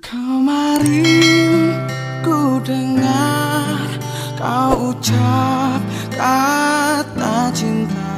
Kemarin ku dengar kau ucap kata cinta,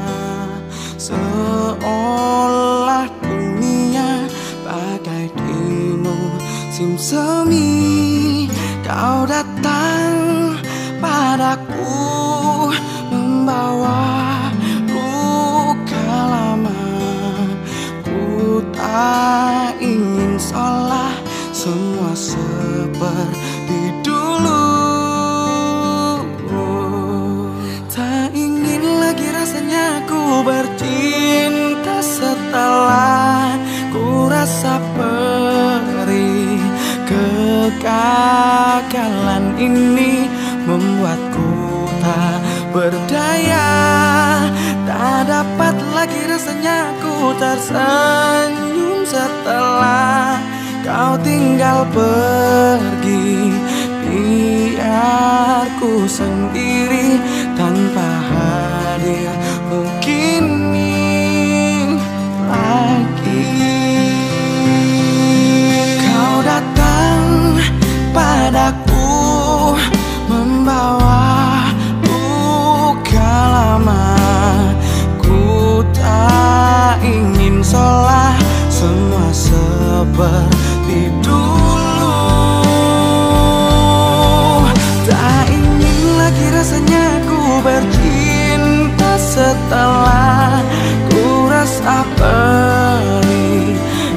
seolah dunia bagai di musim semi. Kau datang padaku membawa luka lama. Ku tak ingin seolah semua seperti dulu. Tak ingin lagi rasanya ku bercinta setelah ku rasa perih. Kegagalan ini membuatku tak berdaya. Tak dapat lagi rasanya ku tersenyum setelah kau tinggal pergi. Biar ku sendiri tanpa hadir begini lagi. Kau datang padaku membawa luka lama. Ku tak ingin seolah semua seperti dulu. Tak ingin lagi rasanya ku bercinta setelah ku rasa perih.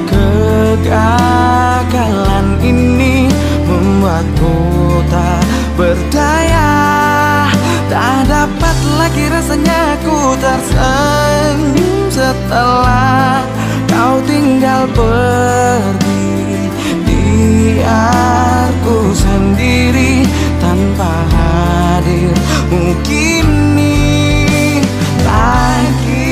Kegagalan ini membuatku tak berdaya. Tak dapat lagi rasanya ku tersenyum setelah kau tinggal pergi. Biar ku sendiri tanpa hadir begini lagi.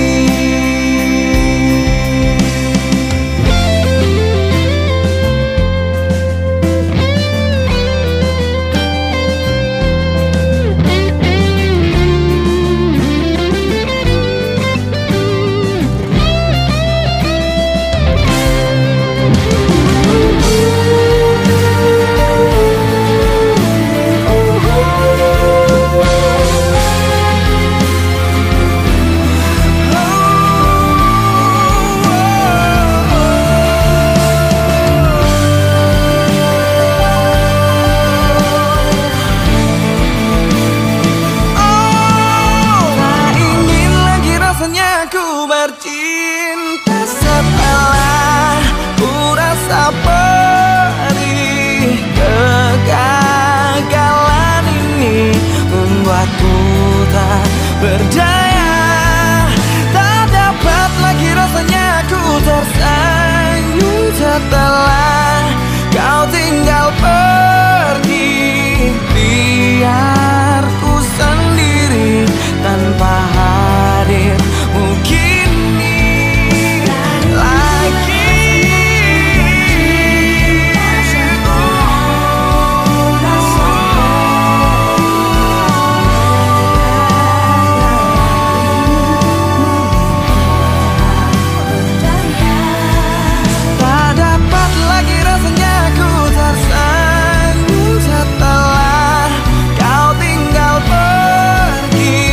Ku bercinta setelah ku rasa perih. Kegagalan ini membuatku tak berdaya. Tak dapat lagi rasanya ku tersenyum setelah kau tinggal pergi. Biar ku sendiri tanpa hadir begini lagi. Tak dapat lagi rasanya ku tersenyum setelah kau tinggal pergi.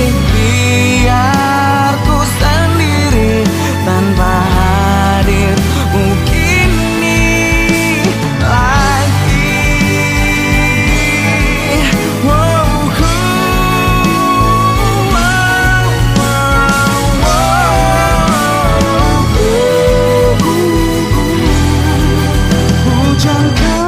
Biar ku sendiri tanpa hadir begini lagi. Hujan